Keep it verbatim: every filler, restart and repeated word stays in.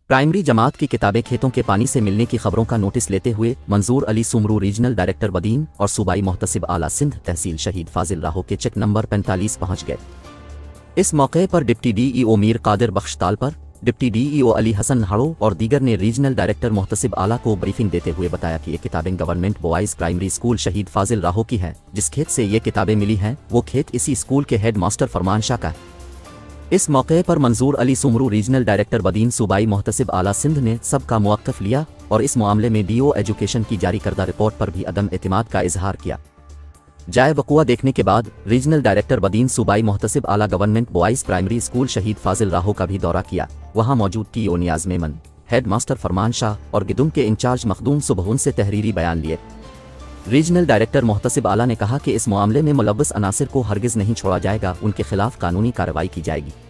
Primary जमात की किताबें खेतों के पानी से मिलने की खबरों का नोटिस लेते हुए मंजूर अली सुमरू रीजनल डायरेक्टर बदीन और सूबाई मोहतसिब आला सिंध तहसील शहीद फाजिल राहो के चेक नंबर पैंतालीस पहुंच गए। इस मौके पर deputy DEO Mir Qadir Bakhsh Talpur, deputy DEO Ali Hasan Haro और दीगर ने रीजनल डायरेक्टर मोहतसिब आला को ब्रीफिंग देते हुए बताया कि ये किताबें गवर्नमेंट बॉयज़ प्राइमरी स्कूल शहीद फाजिल राहो की हैं। जिस खेत से ये किताबें मिली हैं वो खेत इसी स्कूल के हेड मास्टर फरमान शाह का। इस मौके पर मंजूर अली सुमरू रीजनल डायरेक्टर बदीन सूबाई मोहतसिब आला सिंध ने सबका मुआक्कफ लिया और इस मामले में डीओ एजुकेशन की जारी करदा रिपोर्ट पर भी अदम एतमाद का इजहार किया। जाए वक़ुआ देखने के बाद रीजनल डायरेक्टर बदीन सूबाई मोहतसिब आला गवर्नमेंट बॉयज़ प्राइमरी स्कूल शहीद फाजिल राहो का भी दौरा किया। वहाँ मौजूद TO Niaz Memon, head master Farman Shah और गिदुम के इंचार्ज मखदूम सुबहुन से तहरीरी बयान लिए। रीजनल डायरेक्टर मोहतसिब आला ने कहा कि इस मामले में मुलव्वस अनासिर को हरगिज़ नहीं छोड़ा जाएगा, उनके खिलाफ कानूनी कार्रवाई की जाएगी।